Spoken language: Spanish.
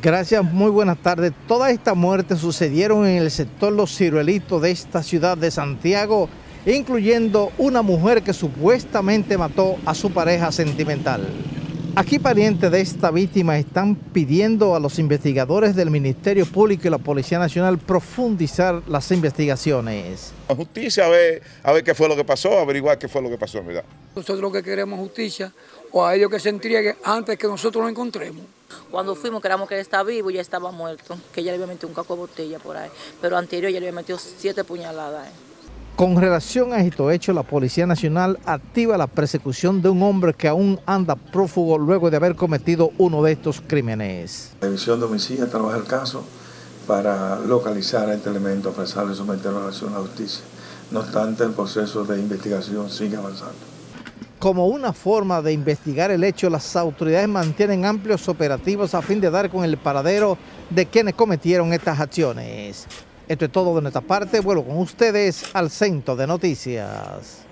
Gracias, muy buenas tardes. Todas estas muertes sucedieron en el sector Los Ciruelitos de esta ciudad de Santiago, incluyendo una mujer que supuestamente mató a su pareja sentimental. Aquí parientes de esta víctima están pidiendo a los investigadores del Ministerio Público y la Policía Nacional profundizar las investigaciones. La justicia a ver qué fue lo que pasó, averiguar qué fue lo que pasó, ¿verdad? Nosotros lo que queremos es justicia, o a ellos que se entreguen antes que nosotros lo encontremos. Cuando fuimos, creíamos que él estaba vivo y ya estaba muerto, que ella le había metido un caco de botella por ahí, pero anterior ella le había metido 7 puñaladas. Con relación a estos hechos, la Policía Nacional activa la persecución de un hombre que aún anda prófugo luego de haber cometido uno de estos crímenes. La División de Homicidio trabaja el caso para localizar a este elemento, apresarlo y someterlo a la justicia. No obstante, el proceso de investigación sigue avanzando. Como una forma de investigar el hecho, las autoridades mantienen amplios operativos a fin de dar con el paradero de quienes cometieron estas acciones. Esto es todo de nuestra parte. Vuelvo con ustedes al Centro de Noticias.